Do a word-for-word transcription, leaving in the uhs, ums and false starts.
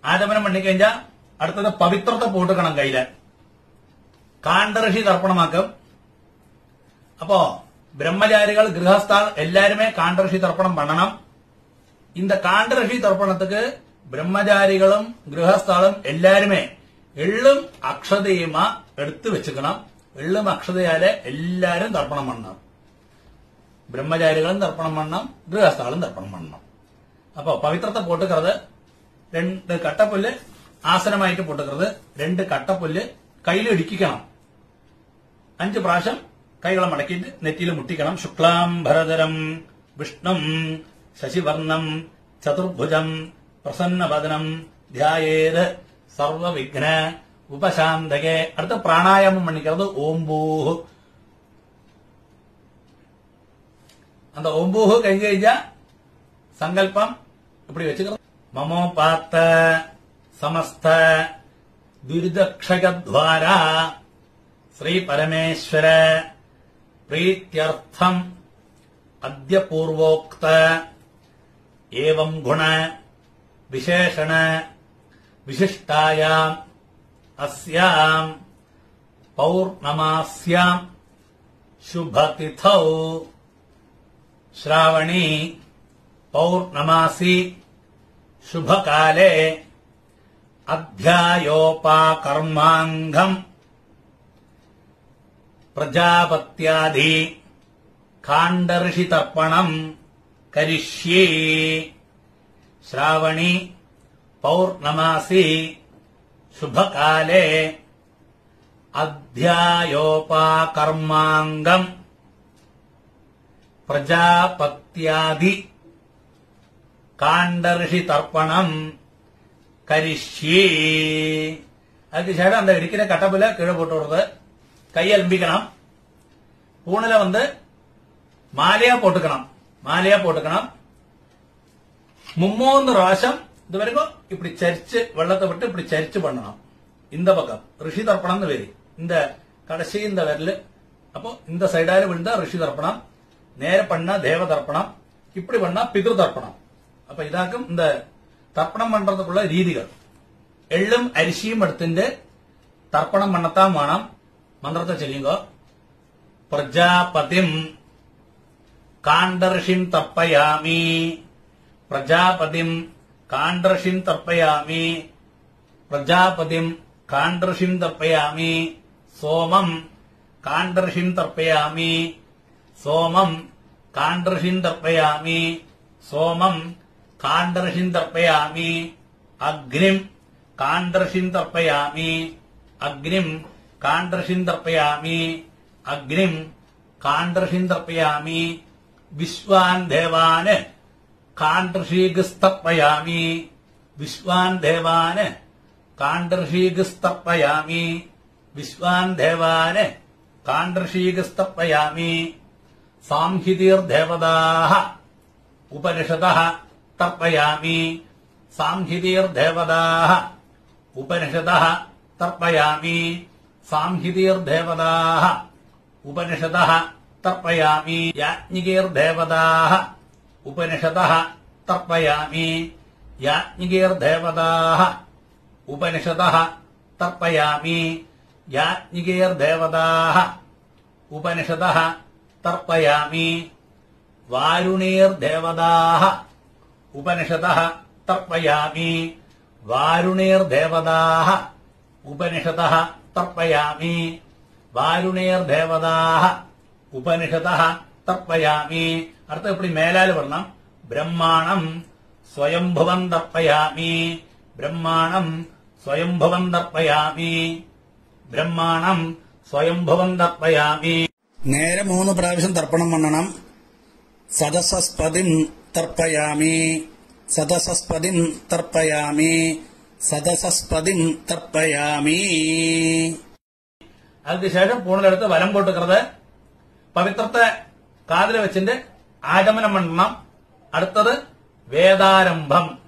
ആചമനം പണിക്കഴിഞ്ഞ അടുത്തത് പവിത്രത്തെ പോട്ടുക്കണം കയ്യില്. കാണ്ഡഋഷി തർപ്പണമാക്കും. അപ്പോ பிரம்மச்சாரிகள் கிரகஸ்தால் எல்லாருமே காண்டரிஷி தர்ப்பணம் பண்ணணும். இந்த காண்டரிஷி தர்ப்பணத்துக்கு பிரம்மச்சாரிகளும் கிரகஸ்தாலும் எல்லாருமே எள்ளும் அக்ஷதையுமா எடுத்து வச்சுக்கணும். எள்ளும் அக்ஷதையால எல்லாரும் தர்ப்பணம் பண்ணணும். பிரம்மச்சாரிகளும் தர்ப்பணம் பண்ணணும், கிரகஸ்தாலும் தர்ப்பணம் பண்ணணும். அப்போ பவித்திரத்தை போட்டுக்கிறது ரெண்டு கட்டப்புല്ല് ആസനമായിട്ട് പൊട്ടുന്നത്, രണ്ട് കട്ടപ്പുല്ല് കയ്യിൽ ഇടിക്കണം. അഞ്ച് പ്രാവശ്യം കൈകളെ മടക്കിയിട്ട് നെറ്റിയിൽ മുട്ടിക്കണം. ശുക്ലാംബരധരം വിഷ്ണും ശശിവർണം ചതുർഭുജം പ്രസന്നവദനം ധ്യായേത് സർവവിഘ്ന ഉപശാന്തകെ. അടുത്ത പ്രാണായാമം പണിക്കുന്നത് ഓംഭൂഹ്. அந்த ஓம்பூஹு കഴിഞ്ഞ് കഴിഞ്ഞാൽ സങ്കല്പം இப்படி வச்சுக்கிறது. മമോപാത്ത സമസ്ത ദുരിതക്ഷയദ്വാര ശ്രീ പരമേശ്വര പ്രീത്യർത്ഥം അദ്യ പൂർവോക്ത ഏവം ഗുണ വിശേഷണ വിശിഷ്ടായാം അസ്യാം പൗർണമാസ്യാം ശുഭതിഥൗ ശ്രാവണി പൗർണമാസി ശുഭകാലേ അധ്യായോപാകർമാംഗം പ്രജാപത്യാദി കാണ്ഡഋഷി തർപ്പണം കരിഷ്യേ. ശ്രാവണി പൗർണമാസി ശുഭകാലേ അധ്യായോപാകർമാംഗം പ്രജാപത്യാദി കാണ്ഡഋഷി തർപ്പണം കരിഷ്യേ. அதுக்கு அந்த இடிக்கிற கட்டப்புல கீழே போட்டு விடுறது. கையை அலம்பிக்கணும். பூணில வந்து மாலையா போட்டுக்கணும். மாலையா போட்டுக்கணும். மும்மூന്ന് പ്രാവശ്യം ഇത് വരുമ്പോ இப்படி ചരിച്ച് വെള്ളത്തെ വിട്ട് இப்படி ചരിച്ച് பண்ணணும். இந்த பக்கம் ரிஷி தர்ப்பணம்னு பேரு. இந்த கடைசி இந்த விரല്. அப்போ இந்த சைடால விழுந்தா ரிஷி தர்ப்பணம், நேர பண்ணா தேவ தர்ப்பணம், இப்படி பண்ணா பித்ரு தர்ப்பணம். அப்ப இதாக்கும் இந்த தர்ப்பணம் பண்றதுக்குள்ள രീതികൾ. എള്ളും അരിശിയും എടുത്തിന്റെ തർപ്പണം പണ്ണത്താൻ വേണം. മന്ത്രത്തെ ചൊല്ലുമ്പോ പ്രജാപതിം കാണ്ഡഋഷിം തർപ്പയാമി, പ്രജാപതിം കാണ്ഡഋഷിം തർപ്പയാമി, പ്രജാപതിം കാണ്ഡഋഷിം തർപ്പയാമി, സോമം കാണ്ഡഋഷിം തർപ്പയാമി, സോമം കാണ്ഡഋഷിം തർപ്പയാമി, സോമം കാണ്ഡഋഷിം തർപ്പയാമി, അഗ്നിം കാണ്ഡഋഷിം തർപ്പയാമി, അഗ്നിം കാണ്ഡഋഷിം തർപ്പയാമി, അഗ്നിം കാണ്ഡഋഷിം തർപ്പയാമി, വിശ്വാൻ ദേവാന് കാണ്ഡഋഷീകസ്തർപ്പയാമി, വിശ്വാൻ ദേവാന് കാണ്ഡഋഷീകസ്തർപ്പയാമി, വിശ്വാൻ ദേവാന് കാണ്ഡഋഷീകസ്തർപ്പയാമി. സാംഹിതീർദേവതാഃ ഉപനിഷദഃ തർപ്പയാമി, സാംഹിതീർദേവതാഃ ഉപനിഷദഃ തർപ്പയാമി, സാംഹിതീർദേവതാഃ ഉപനിഷദഃ തർപ്പയാമി. യാജ്ഞികീർദേവതാഃ ഉപനിഷദഃ തർപ്പയാമി, യാജ്ഞികീർദേവതാഃ ഉപനിഷദഃ തർപ്പയാമി, യാജ്ഞികീർദേവതാഃ ഉപനിഷദഃ തർപ്പയാമി. വാരുണീർദേവതാഃ ഉപനിഷദഃ തർപ്പയാമി, വാരുണീർദേവതാഃ ഉപനിഷദഃ തർപ്പയാമി, വാരുണീർദേവതാഃ ഉപനിഷദഃ തർപ്പയാമി. അടുത്ത ഇപ്പടി മേലാല് പറയണം. ബ്രഹ്മാണം സ്വയംഭുവം തർപ്പയാമി, ബ്രഹ്മാണം സ്വയംഭുവം തർപ്പയാമി, ബ്രഹ്മാണം സ്വയംഭുവം തർപ്പയാമി. നേരെ മൂന്ന് പ്രാവശ്യം തർപ്പണം പണ്ണണം. സദസസ്പതിം തർപ്പയാമി, സദസസ്പതിം തർപ്പയാമി, സദസസ്പതിം തർപ്പയാമി. അതിനുശേഷം പൂണിലെടുത്ത് വലം പൊട്ടുക്കുന്നത്. പവിത്രത്തെ കാതിൽ വെച്ചിട്ട് ആചമനം പണ്ണണം. അടുത്തത് വേദാരംഭം.